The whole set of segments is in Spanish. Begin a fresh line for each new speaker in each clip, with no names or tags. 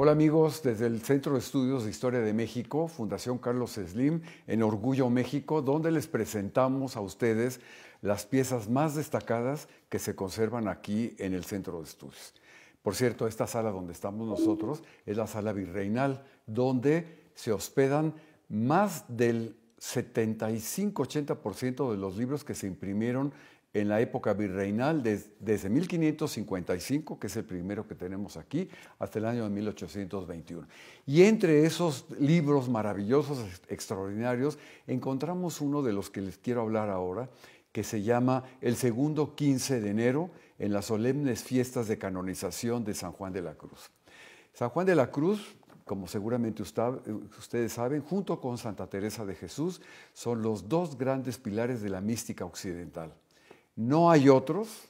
Hola amigos, desde el Centro de Estudios de Historia de México, Fundación Carlos Slim, en Orgullo México, donde les presentamos a ustedes las piezas más destacadas que se conservan aquí en el Centro de Estudios. Por cierto, esta sala donde estamos nosotros es la sala virreinal, donde se hospedan más del 75-80% de los libros que se imprimieron en la época virreinal, desde 1555, que es el primero que tenemos aquí, hasta el año de 1821. Y entre esos libros maravillosos, extraordinarios, encontramos uno de los que les quiero hablar ahora, que se llama El segundo 15 de enero, en las solemnes fiestas de canonización de San Juan de la Cruz. San Juan de la Cruz, como seguramente ustedes saben, junto con Santa Teresa de Jesús, son los dos grandes pilares de la mística occidental. No hay otros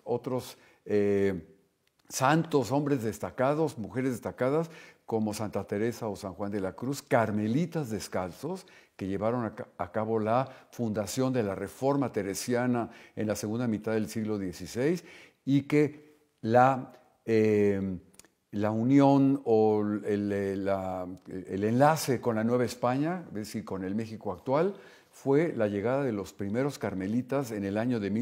santos, hombres destacados, mujeres destacadas, como Santa Teresa o San Juan de la Cruz, carmelitas descalzos, que llevaron a cabo la fundación de la Reforma Teresiana en la segunda mitad del siglo XVI, y que la unión o el enlace con la Nueva España, es decir, con el México actual, fue la llegada de los primeros carmelitas en el año de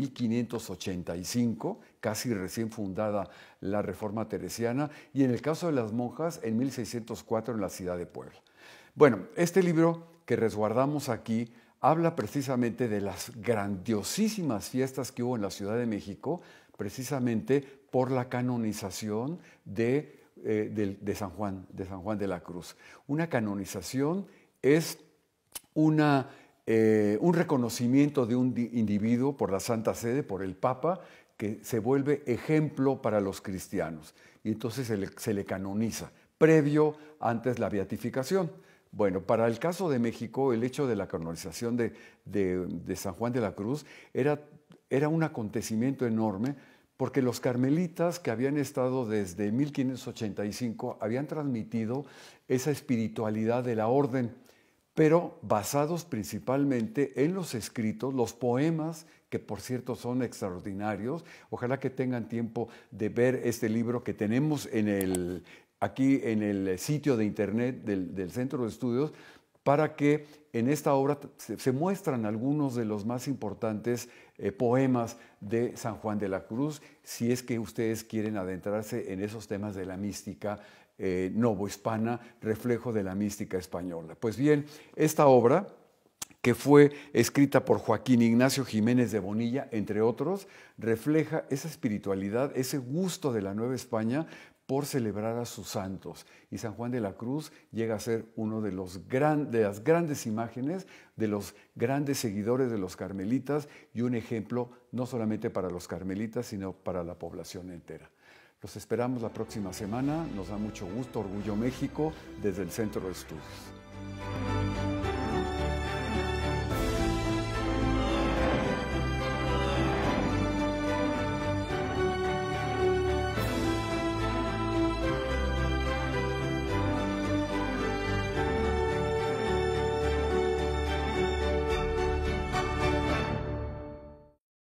1585, casi recién fundada la Reforma Teresiana, y en el caso de las monjas, en 1604 en la ciudad de Puebla. Bueno, este libro que resguardamos aquí habla precisamente de las grandiosísimas fiestas que hubo en la Ciudad de México, precisamente por la canonización de San Juan de la Cruz. Una canonización es un reconocimiento de un individuo por la Santa Sede, por el Papa, que se vuelve ejemplo para los cristianos. Y entonces se le canoniza, previo antes la beatificación. Bueno, para el caso de México, el hecho de la canonización de San Juan de la Cruz era un acontecimiento enorme, porque los carmelitas que habían estado desde 1585 habían transmitido esa espiritualidad de la orden, pero basados principalmente en los escritos, los poemas, que por cierto son extraordinarios. Ojalá que tengan tiempo de ver este libro que tenemos aquí en el sitio de internet del Centro de Estudios, para que en esta obra se muestran algunos de los más importantes poemas de San Juan de la Cruz, si es que ustedes quieren adentrarse en esos temas de la mística novohispana, reflejo de la mística española. Pues bien, esta obra, que fue escrita por Joaquín Ignacio Jiménez de Bonilla, entre otros, refleja esa espiritualidad, ese gusto de la Nueva España por celebrar a sus santos. Y San Juan de la Cruz llega a ser uno de las grandes imágenes, de los grandes seguidores de los carmelitas, y un ejemplo no solamente para los carmelitas, sino para la población entera. Los esperamos la próxima semana. Nos da mucho gusto, Orgullo México, desde el Centro de Estudios.